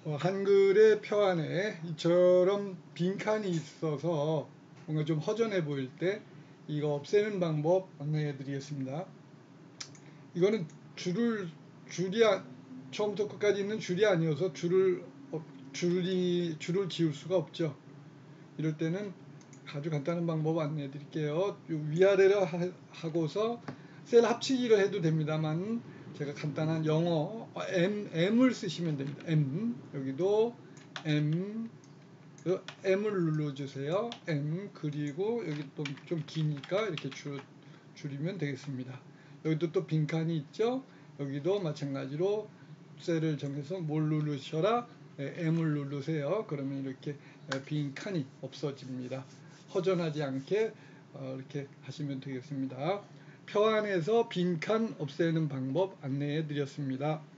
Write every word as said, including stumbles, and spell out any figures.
어, 한글의 표 안에 이처럼 빈칸이 있어서 뭔가 좀 허전해 보일 때 이거 없애는 방법 안내해 드리겠습니다. 이거는 줄을 줄이 아, 처음부터 끝까지 있는 줄이 아니어서 줄을 어, 줄이 줄을 지울 수가 없죠. 이럴 때는 아주 간단한 방법 안내해 드릴게요. 위아래로 하, 하고서 셀 합치기를 해도 됩니다만 제가 간단한 영어 M, M을 쓰시면 됩니다. M 여기도 M M을 눌러주세요. M 그리고 여기 또 좀 기니까 이렇게 줄, 줄이면 되겠습니다. 여기도 또 빈칸이 있죠. 여기도 마찬가지로 셀을 정해서 뭘 누르셔라 M을 누르세요. 그러면 이렇게 빈칸이 없어집니다. 허전하지 않게 이렇게 하시면 되겠습니다. 표 안에서 빈칸 없애는 방법 안내해 드렸습니다.